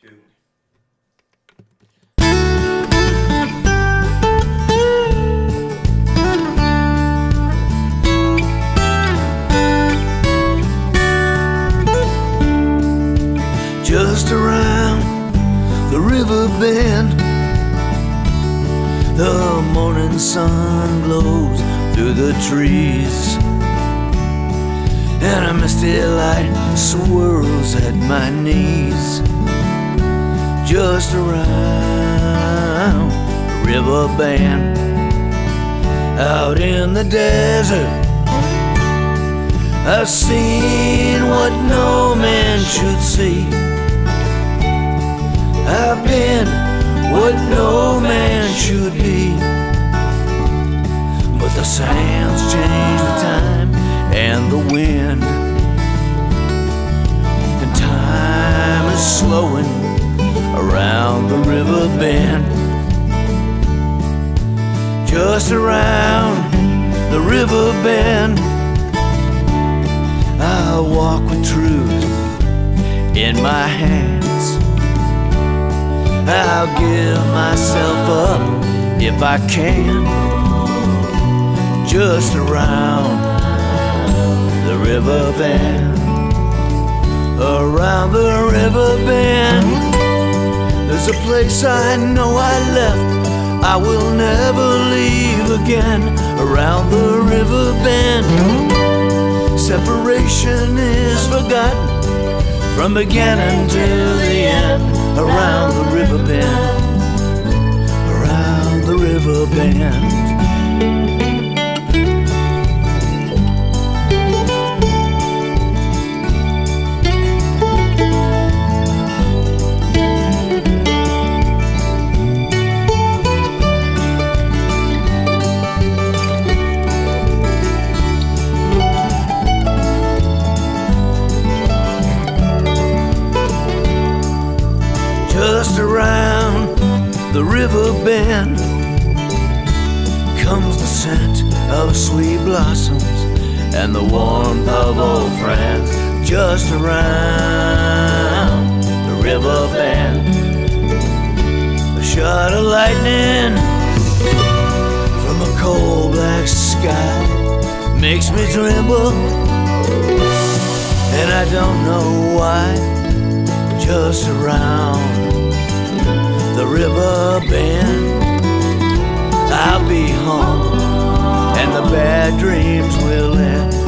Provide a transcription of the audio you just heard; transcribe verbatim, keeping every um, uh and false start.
two. Just around the river bend, the morning sun glows through the trees, and a misty light swirls at my knees. Just around the river bend, out in the desert, I've seen what no man should see. I've been what no man should be. But the sands change with time and the wind, and time is slowing around the river bend. Just around the river bend, I'll walk with truth in my hands. I'll give myself up if I can. Just around the river bend, around the river bend, there's a place I know I left, I will never leave again. Around the river bend, separation is forgotten from beginning to the end. Around the river bend, around the river bend. Just around the river bend comes the scent of sweet blossoms and the warmth of old friends. Just around the river bend, a shot of lightning from a coal black sky makes me tremble, and I don't know why. Just around the river bend, I'll be home, and the bad dreams will end.